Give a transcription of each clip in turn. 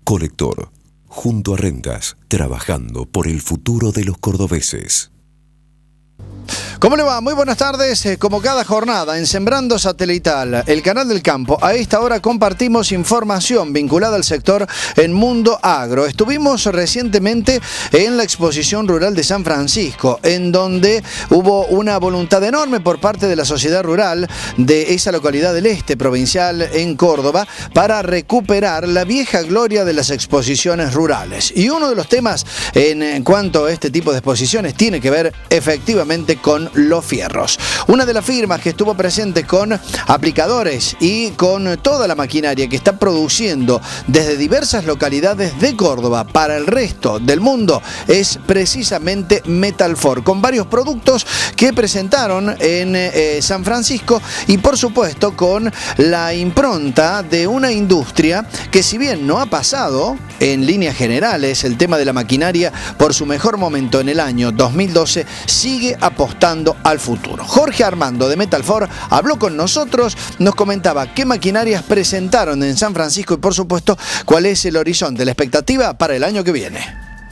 Colector, junto a Rentas, trabajando por el futuro de los cordobeses. ¿Cómo le va? Muy buenas tardes. Como cada jornada en Sembrando Satelital, el canal del campo, a esta hora compartimos información vinculada al sector en Mundo Agro. Estuvimos recientemente en la exposición rural de San Francisco, en donde hubo una voluntad enorme por parte de la sociedad rural de esa localidad del este provincial en Córdoba para recuperar la vieja gloria de las exposiciones rurales. Y uno de los temas en cuanto a este tipo de exposiciones tiene que ver efectivamente con los fierros. Una de las firmas que estuvo presente con aplicadores y con toda la maquinaria que está produciendo desde diversas localidades de Córdoba para el resto del mundo es precisamente Metalfor, con varios productos que presentaron en San Francisco y por supuesto con la impronta de una industria que, si bien no ha pasado en líneas generales el tema de la maquinaria por su mejor momento en el año 2012, sigue apostando al futuro. Jorge Armando de Metalfor habló con nosotros, nos comentaba qué maquinarias presentaron en San Francisco y por supuesto cuál es el horizonte, la expectativa para el año que viene.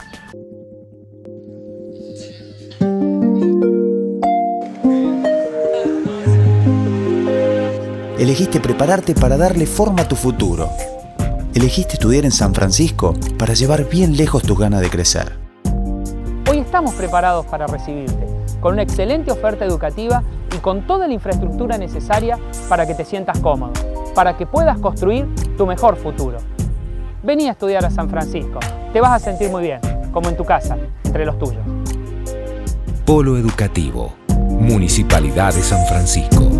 Elegiste prepararte para darle forma a tu futuro. Elegiste estudiar en San Francisco para llevar bien lejos tus ganas de crecer. Hoy estamos preparados para recibirte, con una excelente oferta educativa y con toda la infraestructura necesaria para que te sientas cómodo, para que puedas construir tu mejor futuro. Vení a estudiar a San Francisco, te vas a sentir muy bien, como en tu casa, entre los tuyos. Polo Educativo, Municipalidad de San Francisco.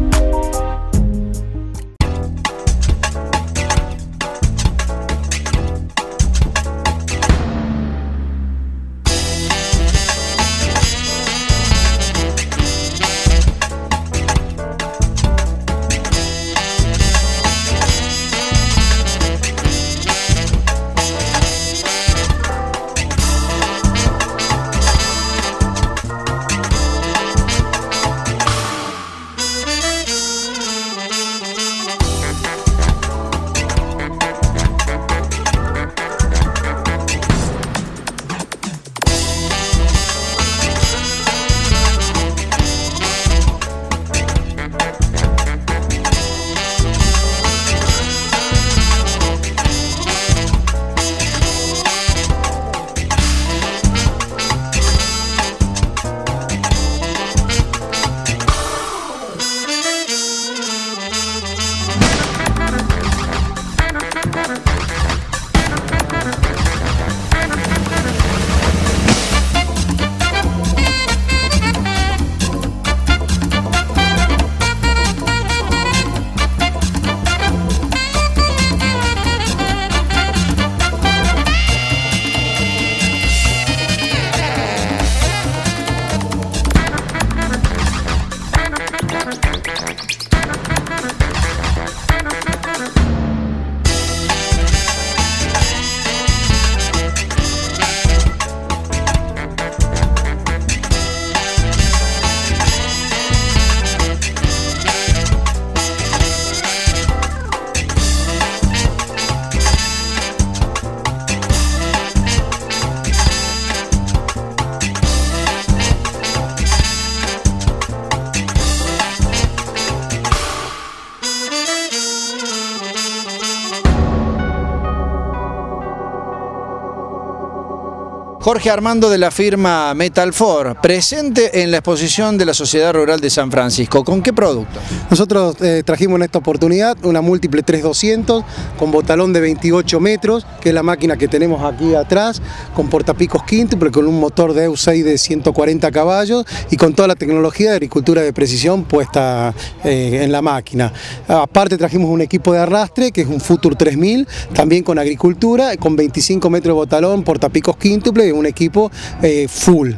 Jorge Armando de la firma Metalfor, presente en la exposición de la Sociedad Rural de San Francisco. ¿Con qué producto? Nosotros trajimos en esta oportunidad una múltiple 3200 con botalón de 28 metros, que es la máquina que tenemos aquí atrás, con portapicos quíntuple, con un motor de EU6 de 140 caballos y con toda la tecnología de agricultura de precisión puesta en la máquina. Aparte trajimos un equipo de arrastre, que es un Future 3000, también con agricultura, con 25 metros de botalón, portapicos quíntuple, un equipo full.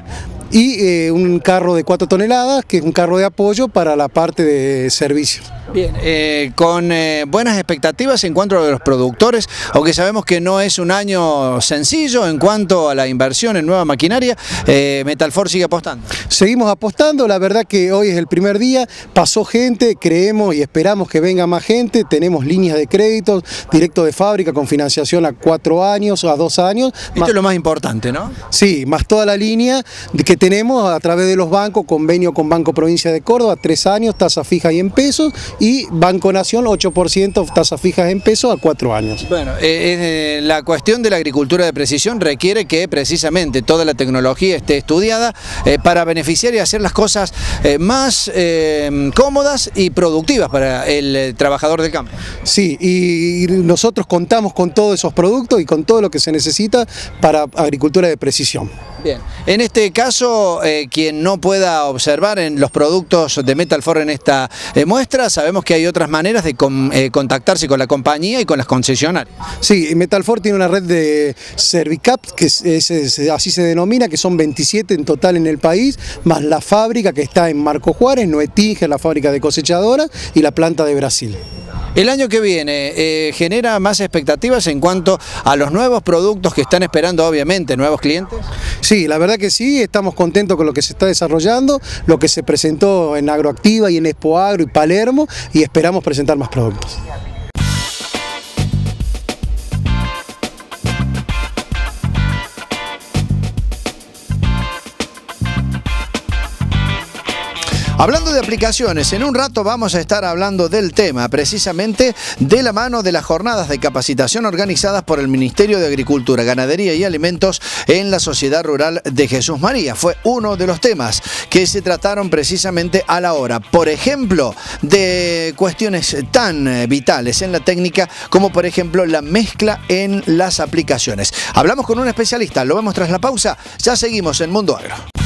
y un carro de 4 toneladas, que es un carro de apoyo para la parte de servicio. Bien, con buenas expectativas en cuanto a los productores, aunque sabemos que no es un año sencillo en cuanto a la inversión en nueva maquinaria, Metalfor sigue apostando. Seguimos apostando, la verdad que hoy es el primer día, pasó gente, creemos y esperamos que venga más gente, tenemos líneas de créditos directo de fábrica con financiación a 4 años o a 2 años. Esto es lo más importante, ¿no? Sí, más toda la línea que tenemos a través de los bancos, convenio con Banco Provincia de Córdoba, 3 años, tasa fija y en pesos, y Banco Nación 8% tasa fijas en pesos a 4 años. Bueno, la cuestión de la agricultura de precisión requiere que precisamente toda la tecnología esté estudiada para beneficiar y hacer las cosas más cómodas y productivas para el trabajador del campo. Sí, y nosotros contamos con todos esos productos y con todo lo que se necesita para agricultura de precisión. Bien, en este caso, quien no pueda observar en los productos de Metalfor en esta muestra, sabemos que hay otras maneras de contactarse con la compañía y con las concesionarias. Sí, Metalfor tiene una red de Servicaps, que así se denomina, que son 27 en total en el país, más la fábrica que está en Marco Juárez, Noetinge, la fábrica de cosechadoras, y la planta de Brasil. El año que viene genera más expectativas en cuanto a los nuevos productos que están esperando, obviamente, nuevos clientes. Sí, la verdad que sí, estamos contentos con lo que se está desarrollando, lo que se presentó en Agroactiva y en Expo Agro y Palermo, y esperamos presentar más productos. Hablando de aplicaciones, en un rato vamos a estar hablando del tema, precisamente de la mano de las jornadas de capacitación organizadas por el Ministerio de Agricultura, Ganadería y Alimentos en la Sociedad Rural de Jesús María. Fue uno de los temas que se trataron precisamente a la hora, por ejemplo, de cuestiones tan vitales en la técnica como por ejemplo la mezcla en las aplicaciones. Hablamos con un especialista, lo vemos tras la pausa, ya seguimos en Mundo Agro.